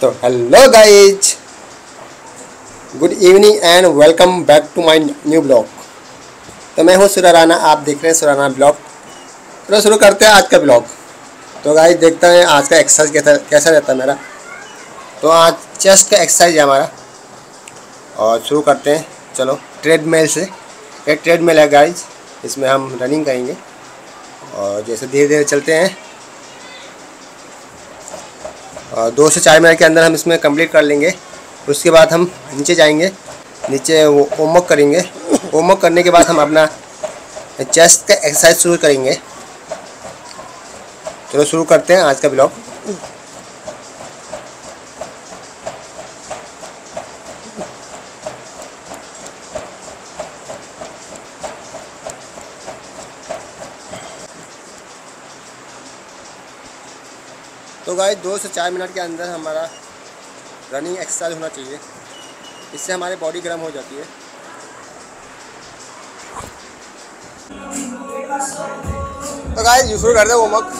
तो hello guys, good evening and welcome back to my new blog. तो मैं हूँ सुराना, आप देख रहे हैं सुराना ब्लॉग। तो शुरू करते हैं आज का ब्लॉग। तो गाइज देखते हैं आज का एक्सरसाइज कैसा रहता है मेरा। तो आज चेस्ट का एक्सरसाइज है हमारा और शुरू करते हैं। चलो ट्रेडमिल से, एक ट्रेडमिल है गाइज, इसमें हम रनिंग करेंगे और जैसे धीरे धीरे चलते हैं और 2 से 4 मिनट के अंदर हम इसमें कंप्लीट कर लेंगे। उसके बाद हम नीचे जाएंगे, नीचे वो वार्म अप करेंगे। वार्म अप करने के बाद हम अपना चेस्ट का एक्सरसाइज शुरू करेंगे। चलो शुरू करते हैं आज का ब्लॉग। तो गाइस 2 से 4 मिनट के अंदर हमारा रनिंग एक्सरसाइज होना चाहिए, इससे हमारी बॉडी गर्म हो जाती है। तो गाइस शुरू करते हैं वार्म अप।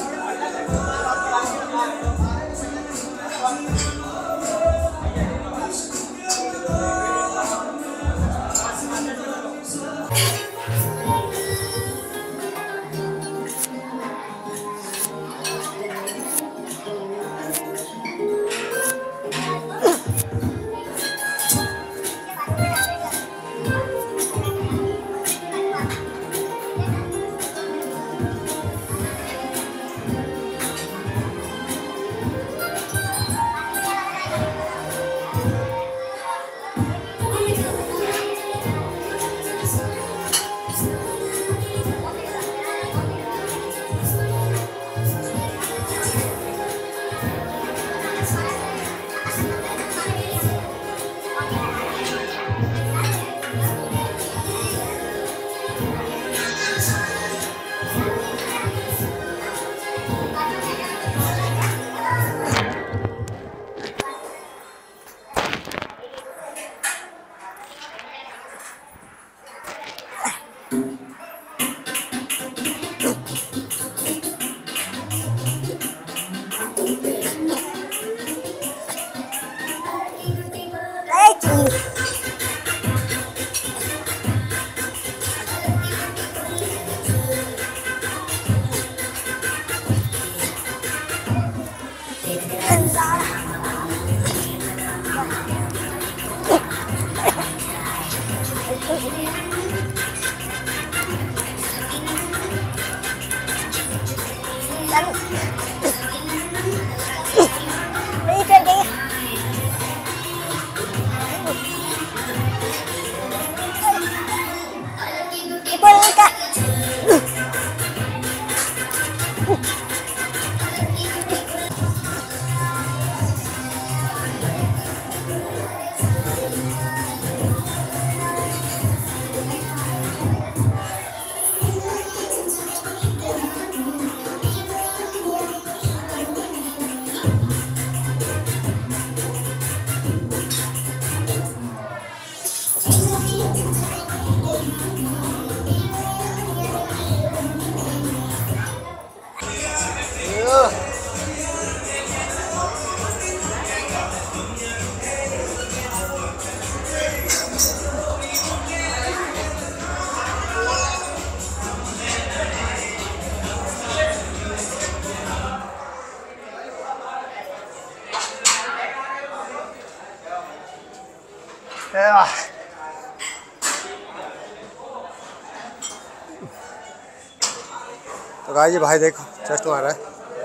तो गाइस ये भाई देखो चेस्ट मार रहा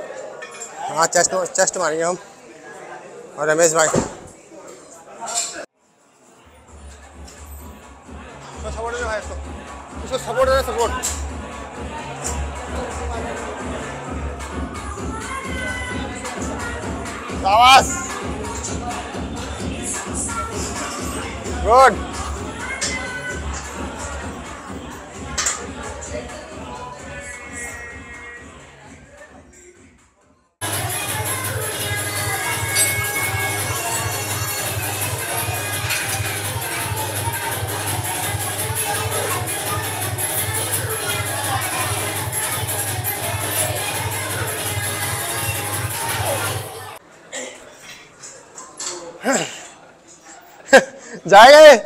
है। हाँ चेस्ट मारेंगे हम और रमेश भाई। सपोर्ट दे भाई, इसको सपोर्ट दे, सपोर्ट। शाबाश, गुड। जाएगा ये।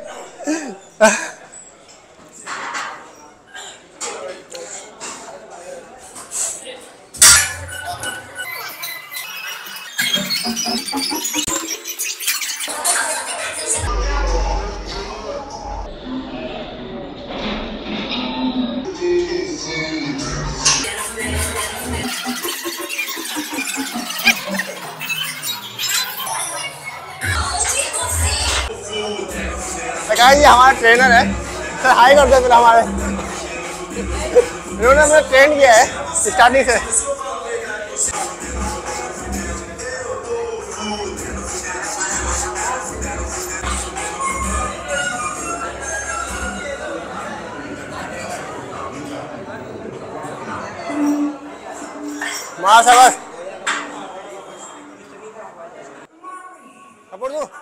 ये हमारा ट्रेनर है सर, हाई कर दो फिर हमारे। इन्होंने हमें ट्रेन किया है स्टार्टिंग से। मार शाबाश सपोर्ट दो।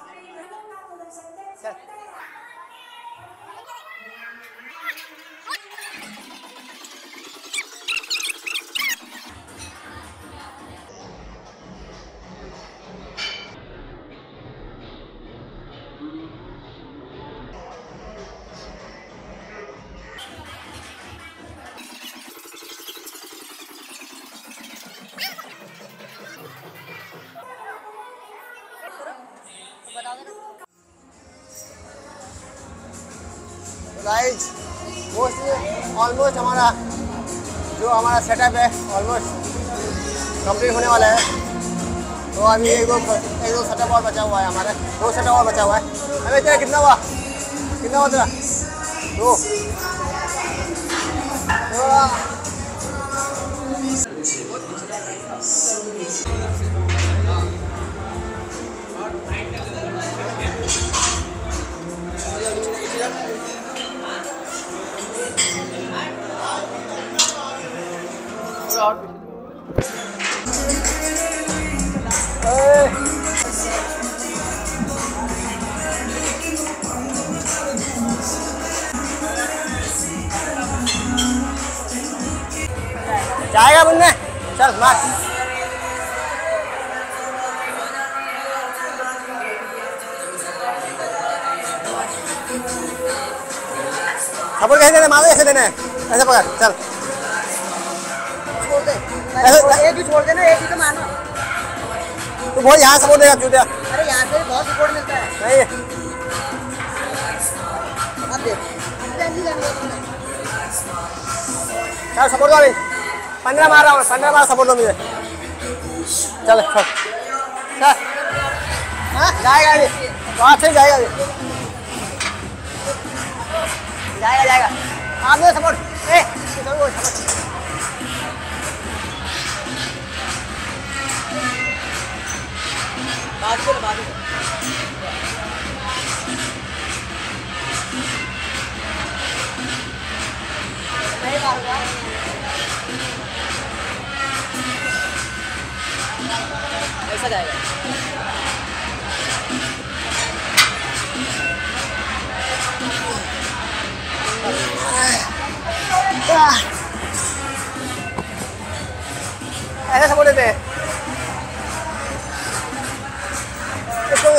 गाइस ऑलमोस्ट हमारा जो हमारा सेटअप है ऑलमोस्ट कंप्लीट होने वाला है। तो अभी एक दो सेटअप और बचा हुआ है, हमारा 2 सेटअप और बचा हुआ है। हमें तेरा कितना हुआ तेरा 2। जाएगा बुन्ने, चल मार। सपोर्ट कैसे देना, मारो ऐसे देना है, ऐसे पकड़ चल। एक ही छोड़ देना, एक ही तो मानो। तू बहुत यहाँ सपोर्ट देगा क्यों? अरे यहाँ से बहुत सपोर्ट मिलता है। नहीं अब देख चल सपोर्ट दो, 15 मार रहा हूँ, 15 मार सपोर्ट दो मुझे। चल चल जाएगा अभी, वहाँ से जाएगा अभी, जाएगा आप दो सपोर्ट। ऐसा जाएगा। ऐसे सपोर्ट देते हैं इसको।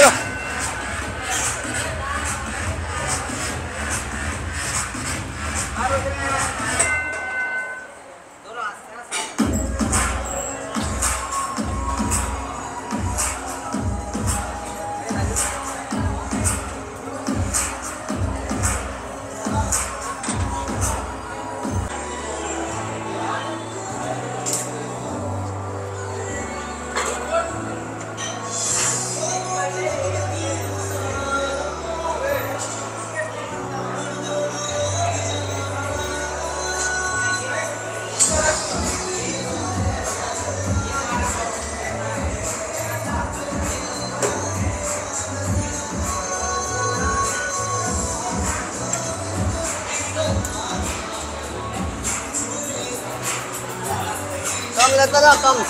कम लगता था कम।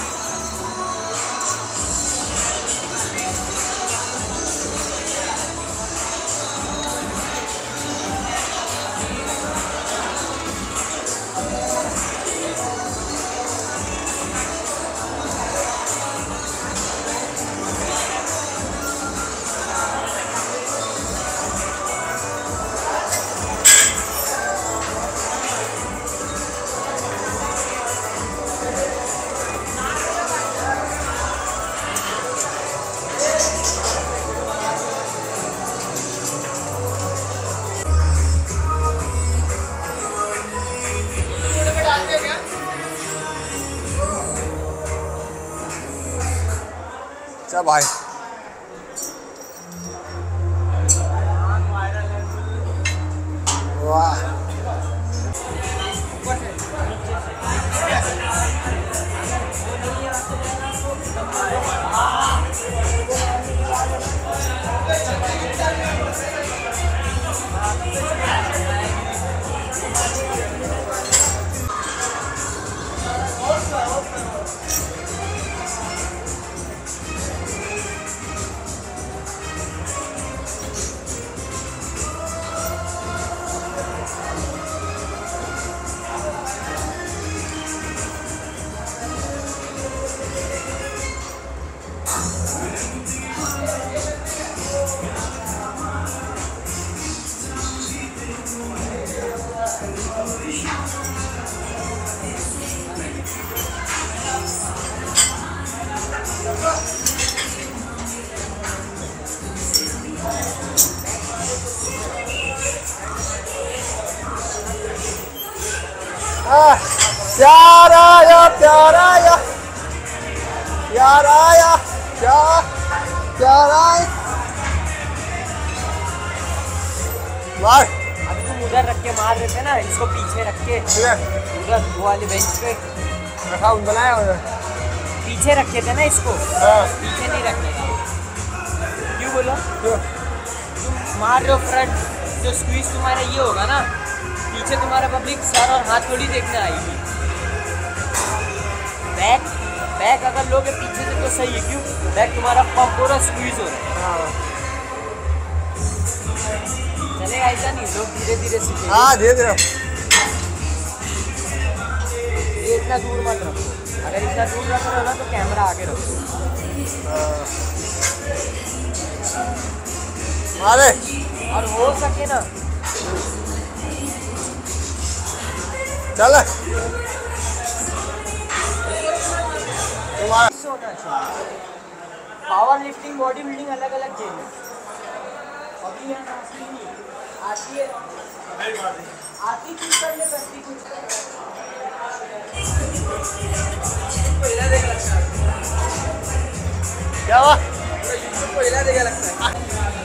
चल भाई वाह प्यार आया प्यार आया प्यार आया प्यार आया मार। अभी तुम उधर रख के मार रहे थे ना, इसको पीछे रख के उधर वो वाले बेंच पे रखा बनाया उधर पीछे रखे थे ना इसको। हाँ। पीछे नहीं रखने का। क्यों बोलो? तुम मार रहे हो फ्रंट, जो स्क्वीज तुम्हारा ये होगा ना, पीछे तुम्हारा पब्लिक सर और हाथ थोड़ी देखने आएगी। बैक बैक अगर लोगे पीछे से तो सही है। क्यों? बैक तुम्हारा पंप पूरा स्क्वीज हो रहा है। चलेगा ऐसा नहीं, लोग धीरे धीरे सीखेंगे। हाँ धीरे धीरे। ये इतना दूर मत रखो, अगर इतना दूर रख रहे हो ना तो कैमरा आगे रखो। मारे और हो सके ना चल होना चाहिए। पावर लिफ्टिंग बॉडी बिल्डिंग अलग अलग गेम है। अभी यहाँ आती है आती कुछ करने करती कुछ क्या हुआ? पहिला देगा लगता है।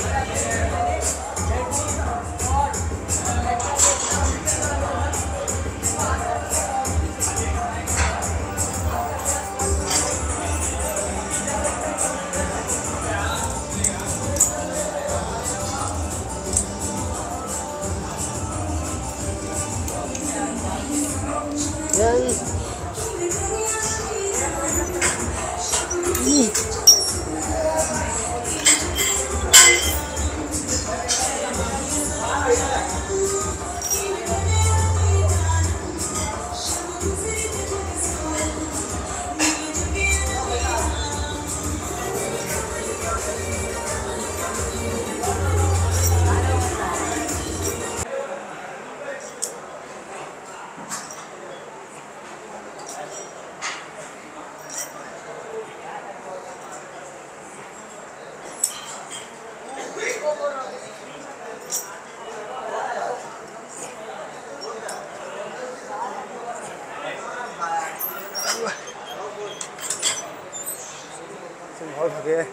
बहुत हो गया।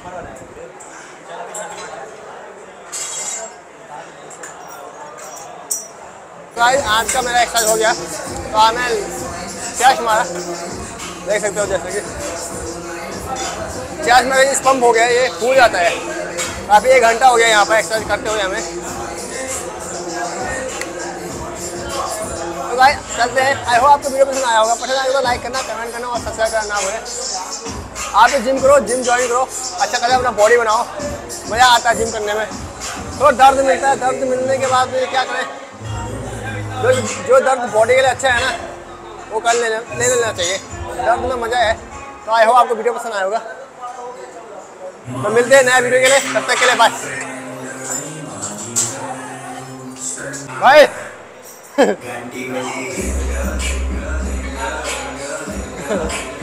आज का मेरा एक्सरसाइज हो गया, तो आज मैं चेस्ट मारा, देख सकते हो जैसे कि चेस्ट मेरा इस पंप हो गया, ये फूल जाता है। काफ़ी 1 घंटा हो गया यहाँ पर एक्सरसाइज करते हुए हमें। तो भाई चलते हैं। आई होप आपको वीडियो पसंद आया होगा। पसंद आया तो लाइक करना, कमेंट करना और सब्सक्राइब करना ना भूलें। आप भी जिम करो, जिम ज्वाइन करो, अच्छा खासा अपना बॉडी बनाओ। मज़ा आता है जिम करने में। थोड़ा दर्द मिलता है, दर्द मिलने के बाद फिर क्या करें, जो दर्द बॉडी के लिए अच्छा है ना, वो कर ले लेना चाहिए। दर्द में मज़ा है। तो आई होप आपको वीडियो पसंद आया होगा। तो मिलते हैं नया वीडियो के लिए, तब तक के लिए बाय बाय।